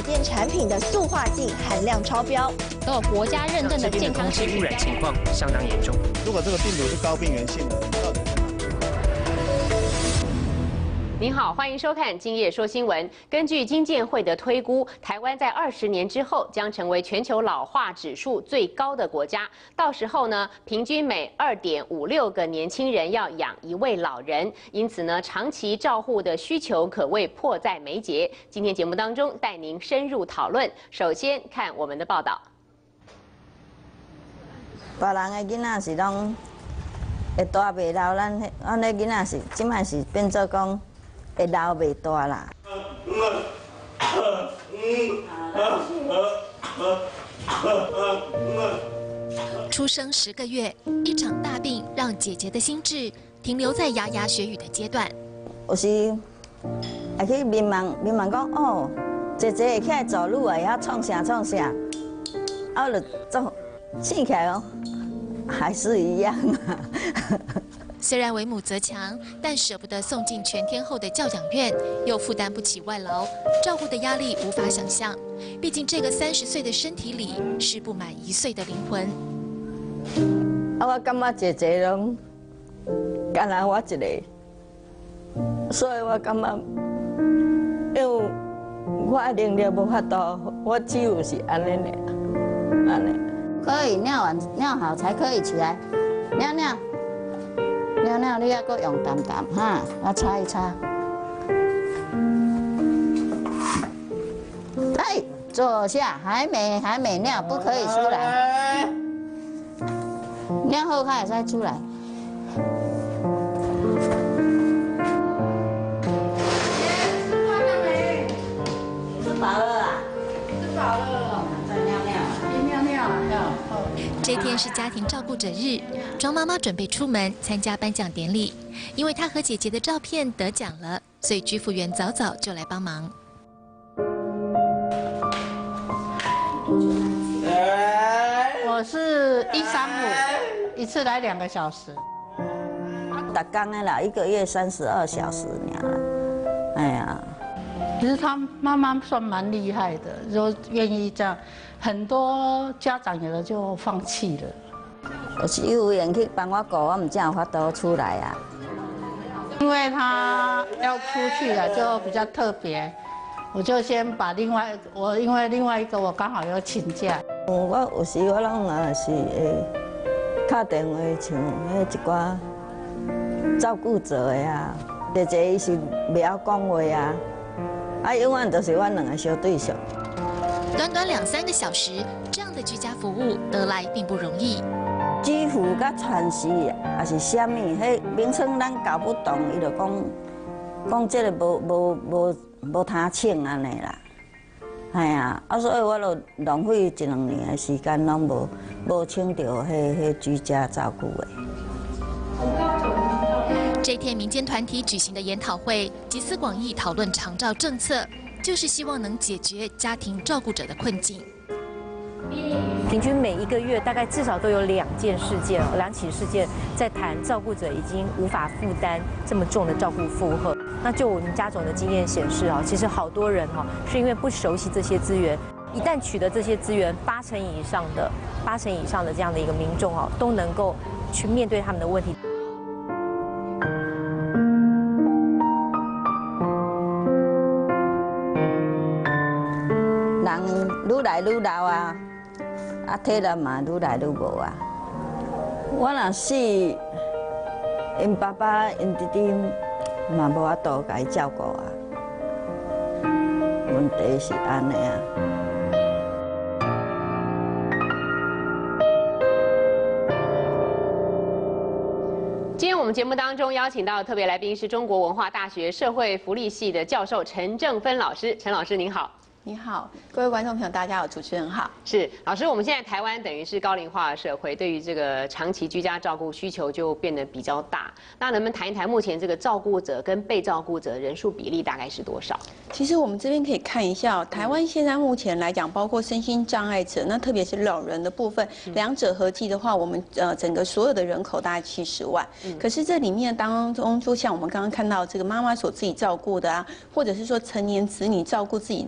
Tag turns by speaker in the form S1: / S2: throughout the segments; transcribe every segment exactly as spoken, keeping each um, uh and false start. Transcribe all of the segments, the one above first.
S1: 件产品的塑化剂含量超标，
S2: 都有国家认证的健康食品。
S3: 污染情况相当严重。
S4: 如果这个病毒是高病原性的，到底？
S5: 您好，欢迎收看《今夜说新闻》。根据经建会的推估，台湾在二十年之后将成为全球老化指数最高的国家。到时候呢，平均每二点五六个年轻人要养一位老人，因此呢，长期照护的需求可谓迫在眉睫。今天节目当中带您深入讨论。首先看我们的报道。
S6: 别人的囡仔是拢会大袂老，咱咱的囡仔是即摆是变做讲。 会老袂大啦。
S7: 出生十个月，一场大病让姐姐的心智停留在牙牙学语的阶段。
S6: 有时会去迷茫，迷茫讲哦，姐姐会起来走路啊，会晓创啥创啥，啊，就做醒起来哦，还是一样啊。
S7: 虽然为母则强，但舍不得送进全天候的教养院，又负担不起外劳，照顾的压力无法想象。毕竟这个三十岁的身体里是不满一岁的灵魂。
S6: 啊，我感觉姐姐拢干那我一个，所以我感觉，因为我的能力无法度，我只有是安尼尔，安尼。可以尿完尿好才可以起来，尿尿。 尿尿，你还搁用淡淡哈，我擦一擦。哎，坐下，还没还没尿，不可以出来。尿后开始再出来。吃饱了啊？吃饱了。再尿尿。你尿尿啊？尿。
S7: 这天是家庭照顾者日，庄妈妈准备出门参加颁奖典礼。因为她和姐姐的照片得奖了，所以居服员早早就来帮忙。
S8: 我是一三五，一次来两个小时。
S6: 打工的啦，一个月三十二小时呢。哎呀，
S8: 其实他妈妈算蛮厉害的，就愿意这样。 很多家长有的就放弃了。
S6: 我是幼儿园去帮我顾，我唔才有法度出来啊。
S8: 因为他要出去了，就比较特别，我就先把另外我因为另外一个我刚好要请假。
S6: 我有时我拢也是会打电话像迄一寡照顾者的啊，姐姐伊是袂晓讲话啊，啊永远都是阮两个小对象。
S7: 短短两三个小时，这样的居家服务得来并不容易。
S6: 支付甲传时也是啥物，迄名称咱搞不懂，伊就讲讲这个无无无无他请安尼啦。哎呀，啊所以我就浪费一两年的时间，拢无无请到迄迄居家照顾的。
S7: 这天民间团体举行的研讨会，集思广益讨论长照政策。 就是希望能解决家庭照顾者的困境。
S9: 平均每一个月大概至少都有两件事件，两起事件在谈照顾者已经无法负担这么重的照顾负荷。那就我们家总的经验显示啊，其实好多人哈是因为不熟悉这些资源，一旦取得这些资源，八成以上的八成以上的这样的一个民众啊，都能够去面对他们的问题。
S6: 人愈来愈老啊，啊体力嘛愈来愈无啊。我若死，因爸爸、因弟弟嘛无法度甲伊照顾啊。问题是安尼啊。
S5: 今天我们节目当中邀请到的特别来宾是中国文化大学社会福利系的教授陈正芬老师。陈老师您好。
S10: 你好，各位观众朋友，大家好，主持人好。
S5: 是老师，我们现在台湾等于是高龄化的社会，对于这个长期居家照顾需求就变得比较大。那能不能谈一谈目前这个照顾者跟被照顾者人数比例大概是多少？
S10: 其实我们这边可以看一下、哦，台湾现在目前来讲，包括身心障碍者，那特别是老人的部分，两者合计的话，我们呃整个所有的人口大概七十万。嗯、可是这里面当中，就像我们刚刚看到这个妈妈所自己照顾的啊，或者是说成年子女照顾自己的老年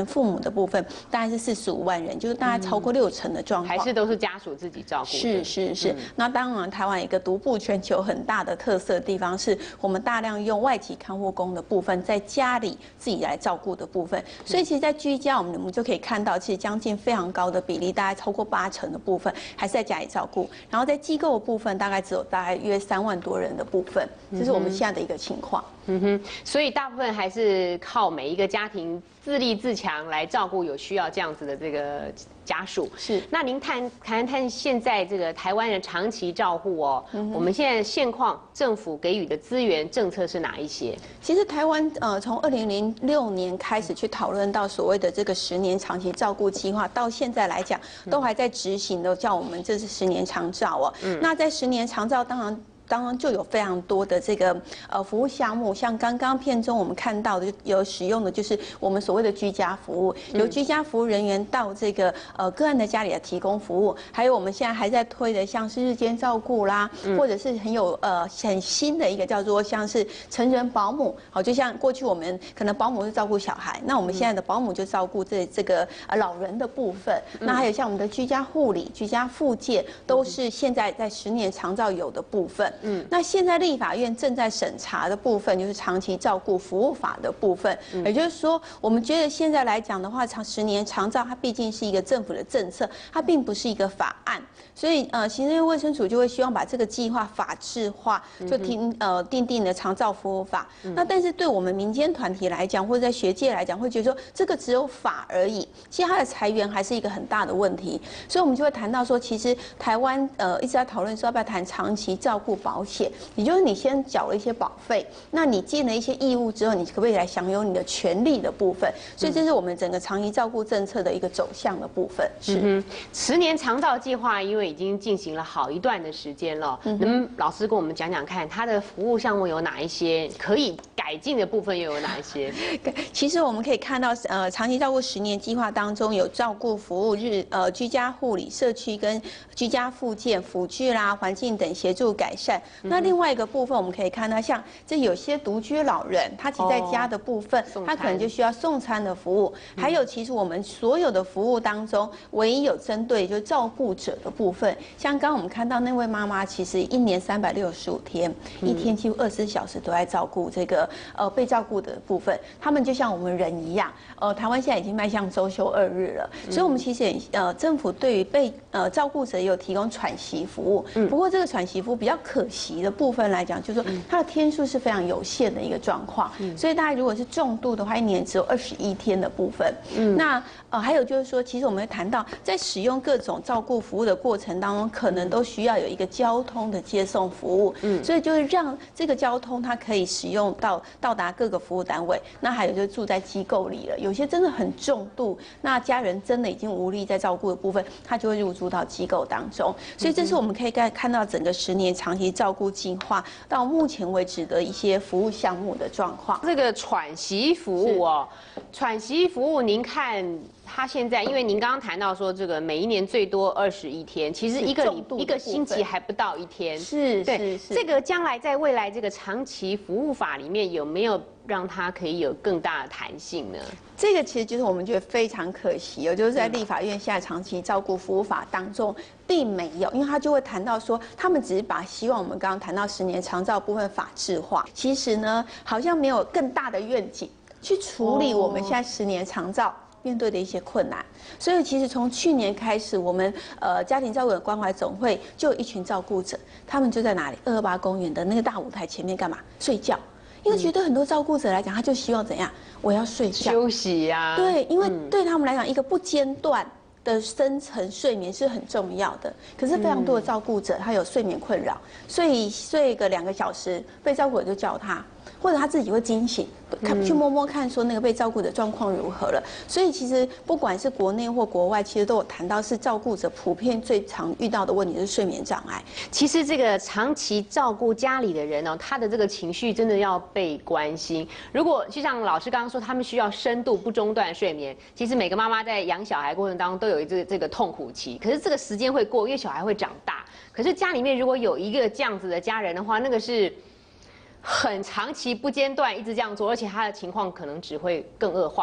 S10: 年父母的部分大概是四十五万人，就是大概超过六成的状况，
S5: 还是都是家属自己照顾。
S10: 是是是。嗯、那当然，台湾一个独步全球很大的特色的地方，是我们大量用外籍看护工的部分，在家里自己来照顾的部分。所以其实，在居家我们我们就可以看到，其实将近非常高的比例，大概超过八成的部分还是在家里照顾。然后在机构的部分，大概只有大概约三万多人的部分，这是我们现在的一个情况。
S5: 嗯哼，所以大部分还是靠每一个家庭自立自强来照顾有需要这样子的这个家属。
S10: 是。那
S5: 您谈谈谈现在这个台湾人长期照护哦，嗯、我们现在现况，政府给予的资源政策是哪一些？
S10: 其实台湾呃从二零零六年开始去讨论到所谓的这个十年长期照顾计划，到现在来讲都还在执行的，叫我们这是十年长照哦。嗯。那在十年长照当然。当然就有非常多的这个呃服务项目，像刚刚片中我们看到的，有使用的就是我们所谓的居家服务，由居家服务人员到这个呃个案的家里来提供服务，还有我们现在还在推的像是日间照顾啦，或者是很有呃很新的一个叫做像是成人保姆，好，就像过去我们可能保姆是照顾小孩，那我们现在的保姆就照顾这这个呃老人的部分，那还有像我们的居家护理、居家复健，都是现在在十年长照有的部分。嗯，那现在立法院正在审查的部分，就是长期照顾服务法的部分。嗯、也就是说，我们觉得现在来讲的话，长十年长照它毕竟是一个政府的政策，它并不是一个法案，所以呃，行政院卫生署就会希望把这个计划法制化，就定呃定定的长照服务法。嗯、那但是对我们民间团体来讲，或者在学界来讲，会觉得说这个只有法而已，其实它的财源还是一个很大的问题。所以我们就会谈到说，其实台湾呃一直在讨论说要不要谈长期照顾保。保险，也就是你先缴了一些保费，那你尽了一些义务之后，你可不可以来享有你的权利的部分？所以这是我们整个长期照顾政策的一个走向的部分。是，
S5: 嗯、十年长照计划因为已经进行了好一段的时间了，嗯、能老师跟我们讲讲看，它的服务项目有哪一些可以改进的部分，又有哪一些？
S10: 其实我们可以看到，呃，长期照顾十年计划当中有照顾服务日呃居家护理、社区跟居家复健、辅具啦、环境等协助改善。那另外一个部分，我们可以看到，像这有些独居老人，他其实在家的部分，哦、他可能就需要送餐的服务。嗯、还有，其实我们所有的服务当中，唯一有针对就是照顾者的部分。像刚刚我们看到那位妈妈，其实一年三百六十五天，嗯、一天几乎二十四小时都在照顾这个呃被照顾的部分。他们就像我们人一样，呃，台湾现在已经迈向周休二日了，嗯、所以我们其实也呃政府对于被呃照顾者也有提供喘息服务。嗯、不过这个喘息服务比较可惜的部分来讲，就是说它的天数是非常有限的一个状况，嗯、所以大概如果是重度的话，一年只有二十一天的部分。嗯、那呃还有就是说，其实我们会谈到在使用各种照顾服务的过程当中，可能都需要有一个交通的接送服务。嗯，所以就是让这个交通它可以使用到到达各个服务单位。那还有就是住在机构里了，有些真的很重度，那家人真的已经无力在照顾的部分，他就会入住到机构当中。所以这是我们可以看看到整个十年长期照顾计划到目前为止的一些服务项目的状况。
S5: 这个喘息服务哦，喘息服务，您看它现在，因为您刚刚谈到说这个每一年最多二十一天，其实一个礼一个星期还不到一天。
S10: 是，
S5: 对，
S10: 是
S5: 这个将来在未来这个长期服务法里面有没有让它可以有更大的弹性呢？
S10: 这个其实就是我们觉得非常可惜哦，就是在立法院现在长期照顾服务法当中并没有，因为他就会谈到说，他们只是把希望我们刚刚谈到十年长照部分法制化，其实呢好像没有更大的愿景去处理我们现在十年长照面对的一些困难。所以其实从去年开始，我们呃家庭照顾者关怀总会就有一群照顾者，他们就在哪里二二八公园的那个大舞台前面干嘛？睡觉。因为觉得很多照顾者来讲，他就希望怎样？我要睡觉、
S5: 休息呀。
S10: 对，因为对他们来讲，一个不间断的深层睡眠是很重要的。可是非常多的照顾者，他有睡眠困扰，睡睡个两个小时，被照顾者就叫他，或者他自己会惊醒，看去摸摸看，说那个被照顾的状况如何了。所以其实不管是国内或国外，其实都有谈到是照顾者普遍最常遇到的问题是睡眠障碍。
S5: 其实这个长期照顾家里的人哦，他的这个情绪真的要被关心。如果就像老师刚刚说，他们需要深度不中断睡眠。其实每个妈妈在养小孩过程当中都有这个这个痛苦期，可是这个时间会过，因为小孩会长大。可是家里面如果有一个这样子的家人的话，那个是很长期不间断一直这样做，而且他的情况可能只会更恶化。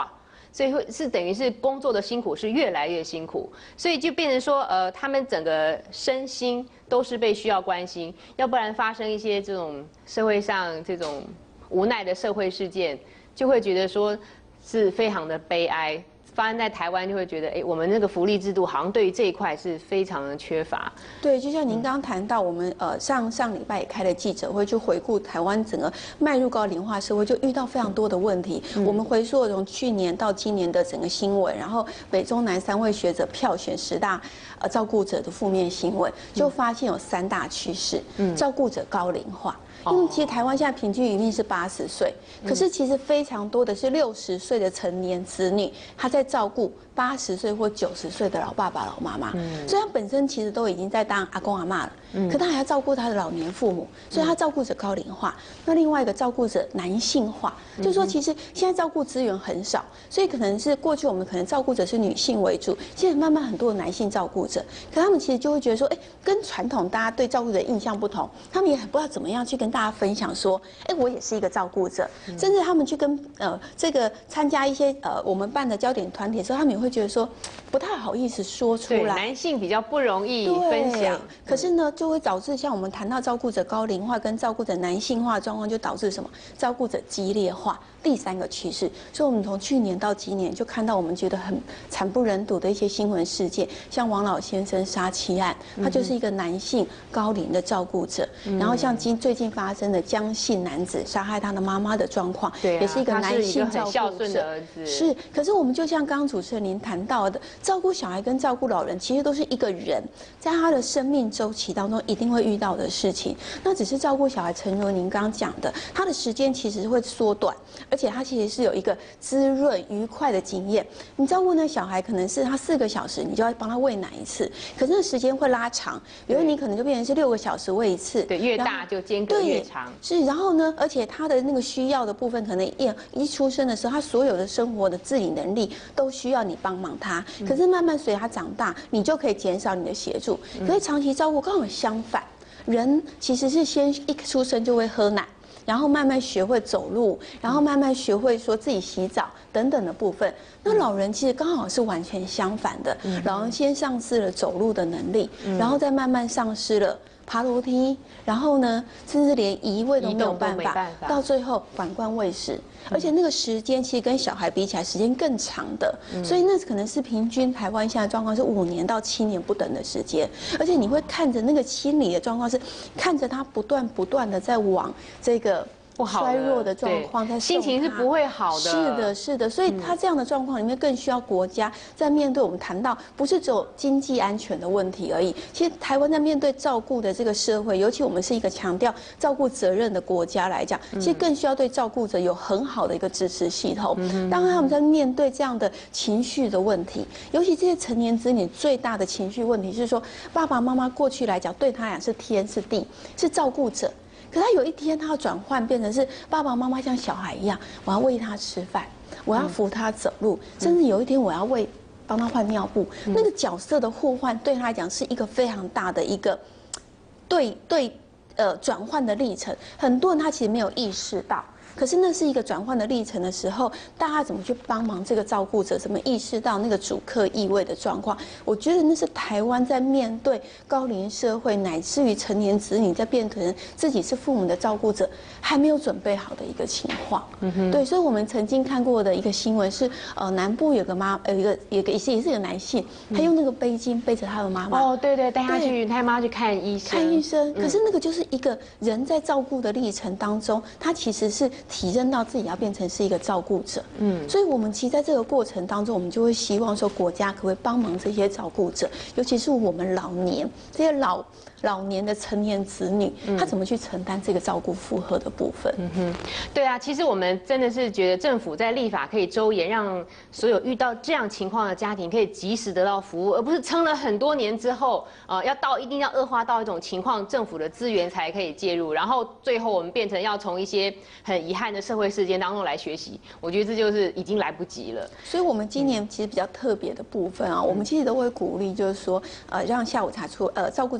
S5: 所以会是等于是工作的辛苦是越来越辛苦，所以就变成说，呃，他们整个身心都是被需要关心，要不然发生一些这种社会上这种无奈的社会事件，就会觉得说是非常的悲哀。发生在台湾就会觉得，哎，我们那个福利制度好像对于这一块是非常的缺乏。
S10: 对，就像您刚刚谈到，我们呃上上礼拜也开了记者会，就回顾台湾整个迈入高龄化社会，就遇到非常多的问题。嗯、我们回溯从去年到今年的整个新闻，然后北中南三位学者票选十大呃照顾者的负面新闻，就发现有三大趋势。嗯，照顾者高龄化。因为其实台湾现在平均余命是八十岁，可是其实非常多的是六十岁的成年子女，他在照顾八十岁或九十岁的老爸爸、老妈妈，所以他本身其实都已经在当阿公阿嬷了，可他还要照顾他的老年父母，所以他照顾者高龄化。那另外一个照顾者男性化，就是说其实现在照顾资源很少，所以可能是过去我们可能照顾者是女性为主，现在慢慢很多的男性照顾者，可他们其实就会觉得说，哎，跟传统大家对照顾者的印象不同，他们也很不知道怎么样去跟大家分享说，哎，我也是一个照顾者，甚至他们去跟呃这个参加一些呃我们办的焦点团体的时候，他们也会觉得说不太好意思说出来，
S5: 男性比较不容易分享。
S10: 可是呢，就会导致像我们谈到照顾者高龄化跟照顾者男性化的状况，就导致什么？照顾者激烈化。第三个趋势，所以我们从去年到今年就看到我们觉得很惨不忍睹的一些新闻事件，像王老先生杀妻案，他就是一个男性高龄的照顾者，嗯、然后像今最近发生的江姓男子杀害他的妈妈的状况，
S5: 对、啊，
S10: 也是一个男性照顾者，
S5: 孝顺的儿子
S10: 是。可是我们就像刚刚主持人您谈到的，照顾小孩跟照顾老人，其实都是一个人在他的生命周期当中一定会遇到的事情。那只是照顾小孩，诚如您刚刚讲的，他的时间其实会缩短。而且他其实是有一个滋润愉快的经验。你照顾那小孩，可能是他四个小时，你就要帮他喂奶一次，可是那时间会拉长，比如你可能就变成是六个小时喂一次。
S5: 对，越大就间隔越长。
S10: 是，然后呢，而且他的那个需要的部分，可能一一出生的时候，他所有的生活的自理能力都需要你帮忙他。可是慢慢随他长大，你就可以减少你的协助。可是长期照顾刚好相反，人其实是先一出生就会喝奶。然后慢慢学会走路，然后慢慢学会说自己洗澡等等的部分。那老人其实刚好是完全相反的，老人先丧失了走路的能力，然后再慢慢丧失了爬楼梯，然后呢，甚至连移位都没有办法，到最后管灌喂食，而且那个时间其实跟小孩比起来时间更长的，所以那可能是平均台湾现在状况是五年到七年不等的时间，而且你会看着那个心理的状况是，看着他不断不断的在往这个。衰弱的状况，在
S5: 心情是不会好的。
S10: 是的，是的，所以他这样的状况里面更需要国家在面对我们谈到不是只有经济安全的问题而已。其实台湾在面对照顾的这个社会，尤其我们是一个强调照顾责任的国家来讲，其实更需要对照顾者有很好的一个支持系统。当他们在面对这样的情绪的问题，尤其这些成年子女最大的情绪问题是说，爸爸妈妈过去来讲对他俩是天是地，是照顾者。可他有一天，他要转换变成是爸爸妈妈像小孩一样，我要喂他吃饭，我要扶他走路，甚至有一天我要喂帮他换尿布。那个角色的互换对他来讲是一个非常大的一个对对呃转换的历程。很多人他其实没有意识到。可是那是一个转换的历程的时候，大家怎么去帮忙这个照顾者？怎么意识到那个主客意味的状况？我觉得那是台湾在面对高龄社会，乃至于成年子女在变成自己是父母的照顾者，还没有准备好的一个情况。嗯哼，对，所以我们曾经看过的一个新闻是，呃，南部有个妈，有一个有个也是也是一个男性，他用那个背巾背着他的妈妈。
S5: 哦，对对，带他去带妈妈去看医生。
S10: 看医生，可是那个就是一个人在照顾的历程当中，他其实是。体认到自己要变成是一个照顾者，嗯，所以我们其实在这个过程当中，我们就会希望说，国家可不可以帮忙这些照顾者，尤其是我们老年这些老老年的成年子女，他怎么去承担这个照顾负荷的部分？嗯
S5: 哼，对啊，其实我们真的是觉得政府在立法可以周延，让所有遇到这样情况的家庭可以及时得到服务，而不是撑了很多年之后，呃，要到一定要恶化到一种情况，政府的资源才可以介入，然后最后我们变成要从一些很遗憾的社会事件当中来学习，我觉得这就是已经来不及了。
S10: 所以，我们今年其实比较特别的部分啊，我们其实都会鼓励，就是说，呃，让下午茶出呃照顾者出来喝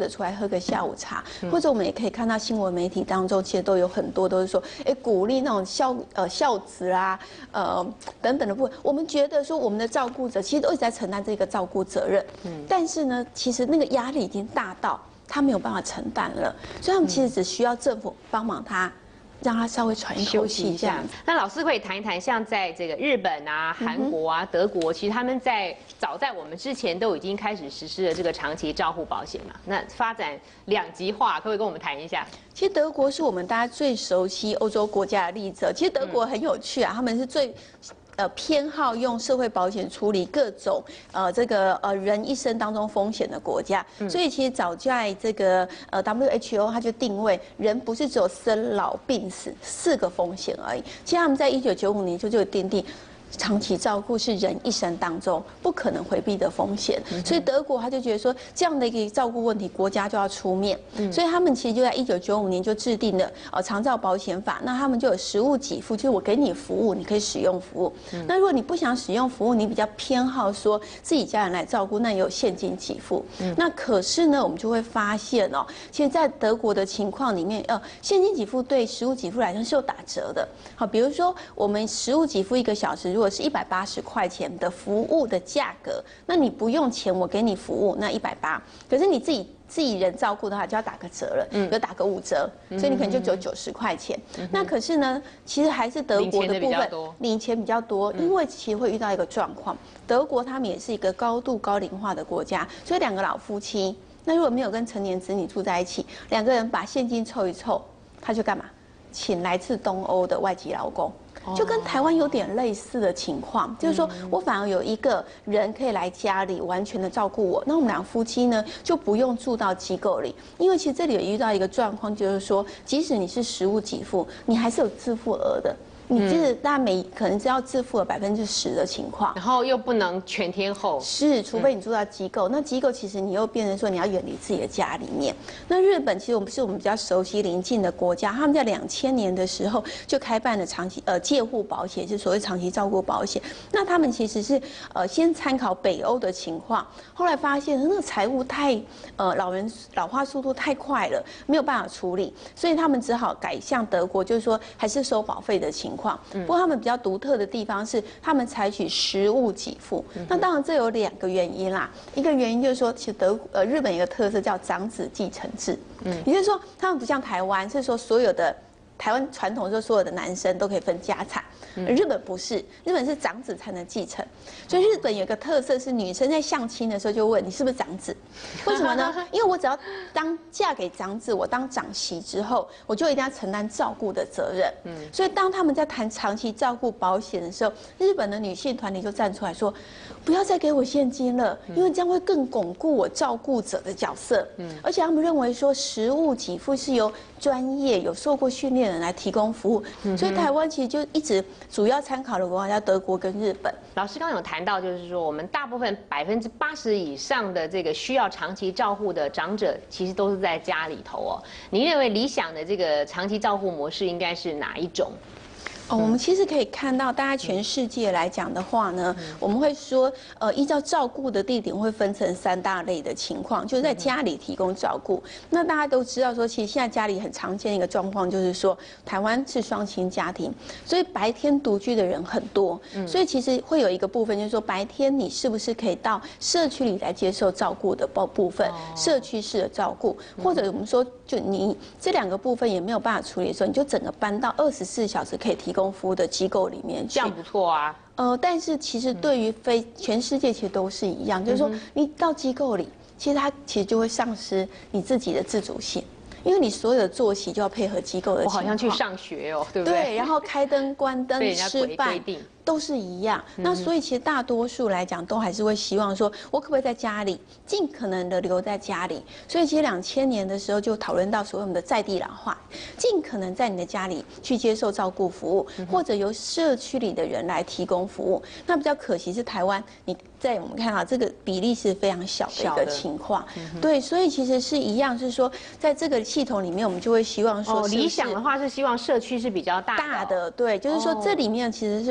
S10: 个下午茶，或者我们也可以看到新闻媒体当中，其实都有很多都是说，哎，鼓励那种孝呃孝子啊，呃等等的部分。我们觉得说，我们的照顾者其实都一直在承担这个照顾责任，嗯，但是呢，其实那个压力已经大到他没有办法承担了，所以他们其实只需要政府帮忙他。让他稍微喘一口气，这样。
S5: 那老师可以谈一谈，像在这个日本啊、韩国啊、德国，其实他们在早在我们之前都已经开始实施了这个长期照护保险嘛。那发展两极化，可不可以跟我们谈一下？
S10: 其实德国是我们大家最熟悉欧洲国家的例子。其实德国很有趣啊，他们是最。呃，偏好用社会保险处理各种呃这个呃人一生当中风险的国家，嗯、所以其实早在这个呃 W H O 它就定位人不是只有生老病死四个风险而已，其实他们在一九九五年就就有定定。长期照顾是人一生当中不可能回避的风险，所以德国他就觉得说这样的一个照顾问题，国家就要出面，所以他们其实就在一九九五年就制定了呃长照保险法，那他们就有实物给付，就是我给你服务，你可以使用服务。那如果你不想使用服务，你比较偏好说自己家人来照顾，那也有现金给付。那可是呢，我们就会发现哦，其实，在德国的情况里面，呃，现金给付对实物给付来说是有打折的。好，比如说我们实物给付一个小时。如果是一百八十块钱的服务的价格，那你不用钱，我给你服务，那一百八。可是你自己自己人照顾的话，就要打个折了，嗯，就打个五折，所以你可能就只有九十块钱。嗯、那可是呢，其实还是德国的部分领钱比较多，因为其实会遇到一个状况，德国他们也是一个高度高龄化的国家，所以两个老夫妻，那如果没有跟成年子女住在一起，两个人把现金凑一凑，他就干嘛？请来自东欧的外籍劳工。就跟台湾有点类似的情况，就是说我反而有一个人可以来家里完全的照顾我，那我们两夫妻呢就不用住到机构里，因为其实这里有遇到一个状况，就是说即使你是实物给付，你还是有自付额的。你即使大家每可能只要自付了百分之十的情况，
S5: 然后又不能全天候，
S10: 是，除非你住到机构，那机构其实你又变成说你要远离自己的家里面。那日本其实我们是我们比较熟悉邻近的国家，他们在两千年的时候就开办了长期呃介护保险，就是所谓长期照顾保险。那他们其实是呃先参考北欧的情况，后来发现那个财务太呃老人老化速度太快了，没有办法处理，所以他们只好改向德国，就是说还是收保费的情况。不过他们比较独特的地方是，他们采取实物给付。那当然这有两个原因啦，一个原因就是说，其实德呃日本有一个特色叫长子继承制，嗯，也就是说他们不像台湾，是说所有的台湾传统说所有的男生都可以分家产。日本不是，日本是长子才能继承，所以日本有一个特色是女生在相亲的时候就问你是不是长子，为什么呢？因为我只要当嫁给长子，我当长媳之后，我就一定要承担照顾的责任。嗯，所以当他们在谈长期照顾保险的时候，日本的女性团体就站出来说，不要再给我现金了，因为这样会更巩固我照顾者的角色。嗯，而且他们认为说实物给付是由专业有受过训练的人来提供服务，所以台湾其实就一直主要参考的国家德国跟日本。
S5: 老师刚刚有谈到，就是说我们大部分百分之八十以上的这个需要长期照护的长者，其实都是在家里头哦。您认为理想的这个长期照护模式应该是哪一种？
S10: 哦，我们其实可以看到，大家全世界来讲的话呢，我们会说，呃，依照照顾的地点会分成三大类的情况，就是在家里提供照顾。那大家都知道说，其实现在家里很常见的一个状况就是说，台湾是双亲家庭，所以白天独居的人很多，所以其实会有一个部分就是说，白天你是不是可以到社区里来接受照顾的部部分，社区式的照顾，或者我们说，就你这两个部分也没有办法处理的时候，你就整个搬到二十四小时可以提供服务的机构里面去，
S5: 这样不错啊。
S10: 呃，但是其实对于非全世界其实都是一样，就是说你到机构里，其实它其实就会丧失你自己的自主性。因为你所有的作息就要配合机构的情况，
S5: 我好像去上学哦，对不对？
S10: 对，然后开灯、关灯、吃饭都是一样。那所以其实大多数来讲，都还是会希望说，我可不可以在家里尽可能的留在家里？所以其实两千年的时候就讨论到所谓我们的在地老化，尽可能在你的家里去接受照顾服务，或者由社区里的人来提供服务。那比较可惜是台湾，你在我们看到这个比例是非常小的一个情况。对，所以其实是一样，是说在这个系统里面，我们就会希望说，
S5: 理想的话是希望社区是比较大
S10: 大的，对，就是说这里面其实是八成。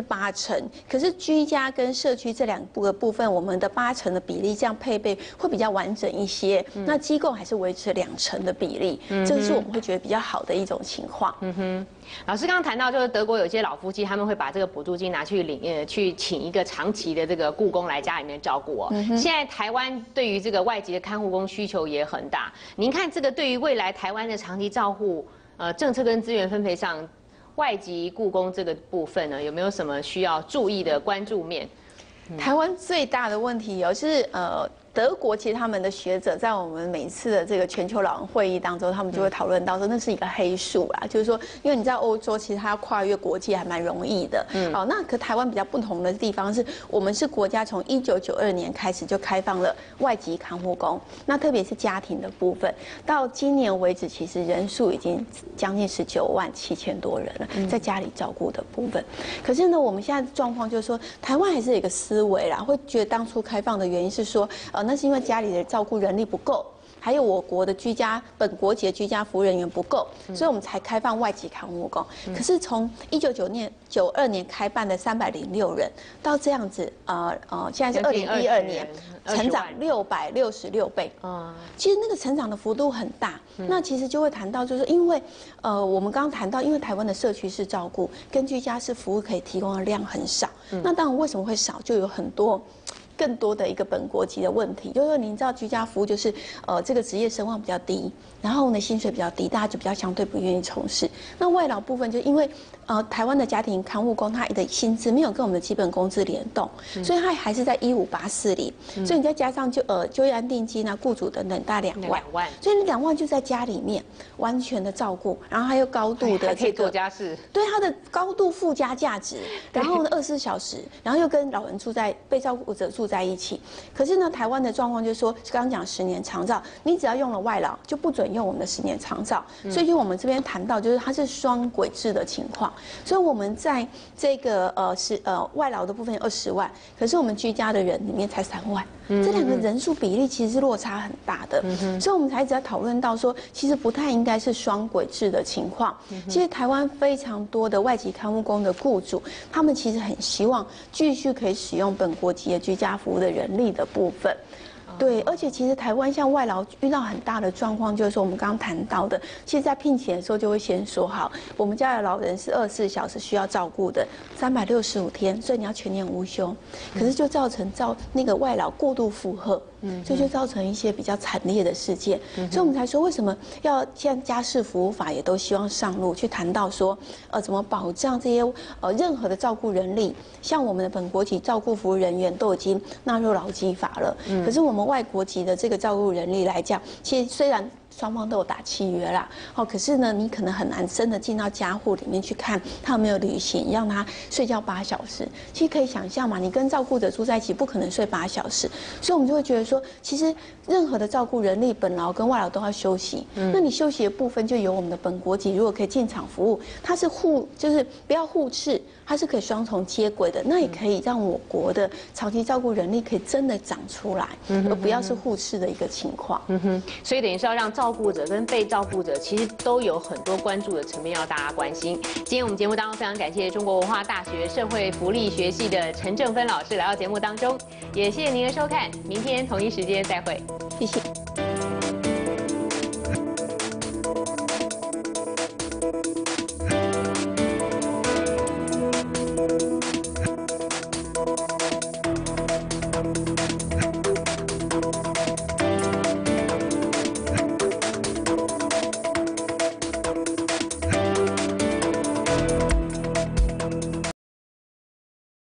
S10: 成，可是居家跟社区这两个部分，我们的八成的比例这样配备会比较完整一些。嗯、那机构还是维持两成的比例，嗯、这是我们会觉得比较好的一种情况。
S5: 嗯哼，老师刚刚谈到，就是德国有些老夫妻他们会把这个补助金拿去领，呃，去请一个长期的这个雇工来家里面照顾哦。嗯、现在台湾对于这个外籍的看护工需求也很大，您看这个对于未来台湾的长期照护，呃，政策跟资源分配上，外籍雇工这个部分呢，有没有什么需要注意的关注面？
S10: 嗯、台湾最大的问题有是呃。德国其实他们的学者在我们每次的这个全球老人会议当中，他们就会讨论到说那是一个黑数啦，就是说，因为你在欧洲其实它要跨越国界还蛮容易的，嗯，哦，那可台湾比较不同的地方是我们是国家从一九九二年开始就开放了外籍看护工，那特别是家庭的部分，到今年为止，其实人数已经将近十九万七千多人了，在家里照顾的部分。可是呢，我们现在的状况就是说，台湾还是有一个思维啦，会觉得当初开放的原因是说，呃。那是因为家里的照顾人力不够，还有我国的居家本国籍的居家服务人员不够，所以我们才开放外籍看护工。嗯、可是从一九九年九二年开办的三百零六人，到这样子，呃呃，现在是二零一二年，成长六百六十六倍。嗯，其实那个成长的幅度很大。嗯、那其实就会谈到，就是因为，呃，我们刚刚谈到，因为台湾的社区式照顾跟居家式服务可以提供的量很少。嗯、那当然为什么会少，就有很多。更多的一个本国籍的问题，就是说，您知道居家服务就是，呃，这个职业声望比较低，然后呢，薪水比较低，大家就比较相对不愿意从事。那外劳部分，就因为，呃，台湾的家庭看护工他的薪资没有跟我们的基本工资联动，嗯、所以他还是在一五八四里，嗯、所以你再加上就呃就业安定金啊、雇主等等，大概两万，两万，所以你两万就在家里面完全的照顾，然后还有高度的
S5: 这个做家事，
S10: 对他的高度附加价值，然后呢二十四小时，然后又跟老人住在被照顾者住在一起，可是呢，台湾的状况就是说，刚刚讲十年长照，你只要用了外劳，就不准用我们的十年长照。嗯、所以就我们这边谈到，就是它是双轨制的情况。所以我们在这个呃是呃外劳的部分有二十万，可是我们居家的人里面才三万，嗯、这两个人数比例其实是落差很大的。嗯、所以我们才一直在讨论到说，其实不太应该是双轨制的情况。嗯、其实台湾非常多的外籍看护工的雇主，他们其实很希望继续可以使用本国籍的居家服务的人力的部分。对，而且其实台湾像外劳遇到很大的状况，就是说我们刚刚谈到的，其实在聘请的时候就会先说好，我们家的老人是二十四小时需要照顾的，三百六十五天，所以你要全年无休。可是就造成造那个外劳过度负荷，嗯，所以就造成一些比较惨烈的事件。嗯、所以我们才说，为什么要现在家事服务法也都希望上路去谈到说，呃，怎么保障这些呃任何的照顾人力，像我们的本国籍照顾服务人员都已经纳入劳基法了，嗯、可是我们外国籍的这个照顾人力来讲，其实虽然双方都有打契约啦，哦，可是呢，你可能很难真的进到家户里面去看他有没有履行，让他睡觉八小时。其实可以想象嘛，你跟照顾者住在一起，不可能睡八小时，所以我们就会觉得说，其实任何的照顾人力，本劳跟外劳都要休息。嗯、那你休息的部分，就由我们的本国籍如果可以进场服务，它是互就是不要互斥。它是可以双重接轨的，那也可以让我国的长期照顾人力可以真的长出来，嗯、而不要是互斥的一个情况。
S5: 嗯哼，所以等于是要让照顾者跟被照顾者其实都有很多关注的层面要大家关心。今天我们节目当中非常感谢中国文化大学社会福利学系的陈正芬老师来到节目当中，也谢谢您的收看，明天同一时间再会，
S10: 谢谢。